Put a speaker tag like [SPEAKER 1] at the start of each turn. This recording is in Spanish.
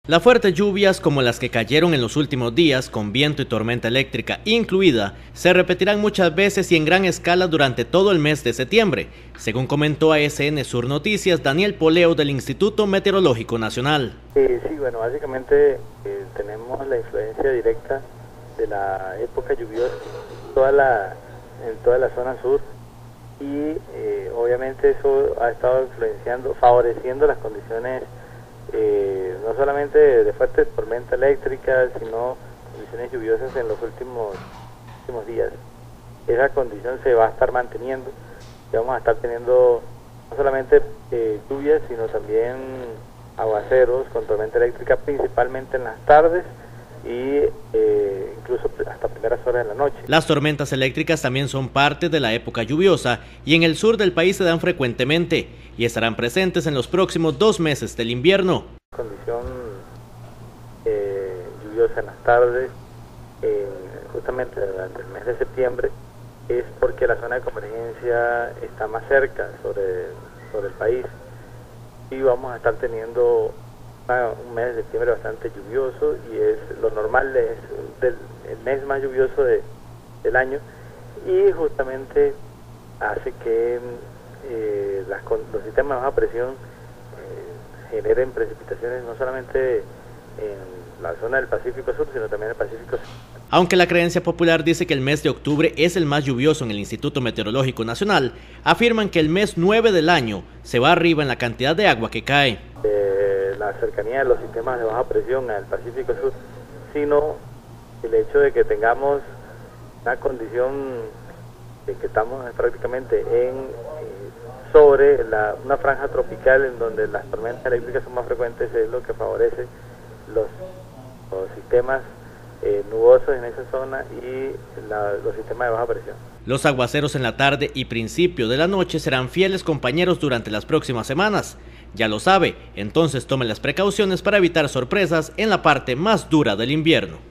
[SPEAKER 1] Las fuertes lluvias como las que cayeron en los últimos días, con viento y tormenta eléctrica incluida, se repetirán muchas veces y en gran escala durante todo el mes de septiembre, según comentó a SN Sur Noticias Daniel Poleo del Instituto Meteorológico Nacional.
[SPEAKER 2] Sí, bueno, básicamente tenemos la influencia directa de la época lluviosa en toda la zona sur y obviamente eso ha estado favoreciendo las condiciones no solamente de fuertes tormentas eléctricas, sino condiciones lluviosas en los últimos días. Esa condición se va a estar manteniendo y vamos a estar teniendo no solamente lluvias, sino también aguaceros con tormenta eléctrica, principalmente en las tardes y incluso hasta primeras horas de la noche.
[SPEAKER 1] Las tormentas eléctricas también son parte de la época lluviosa y en el sur del país se dan frecuentemente y estarán presentes en los próximos 2 meses del invierno.
[SPEAKER 2] Condición lluviosa en las tardes, justamente durante el mes de septiembre, es porque la zona de convergencia está más cerca sobre el país y vamos a estar teniendo un mes de septiembre bastante lluvioso y es lo normal, es el mes más lluvioso del año y justamente hace que los sistemas de baja presión generen precipitaciones no solamente en la zona del Pacífico Sur, sino también en el Pacífico Sur.
[SPEAKER 1] Aunque la creencia popular dice que el mes de octubre es el más lluvioso en el Instituto Meteorológico Nacional, afirman que el mes 9 del año se va arriba en la cantidad de agua que cae.
[SPEAKER 2] La cercanía de los sistemas de baja presión al Pacífico Sur, sino el hecho de que tengamos una condición de que estamos prácticamente sobre una franja tropical en donde las tormentas eléctricas son más frecuentes, es lo que favorece los sistemas nubosos en esa zona y los sistemas de baja presión.
[SPEAKER 1] Los aguaceros en la tarde y principio de la noche serán fieles compañeros durante las próximas semanas. Ya lo sabe, entonces tome las precauciones para evitar sorpresas en la parte más dura del invierno.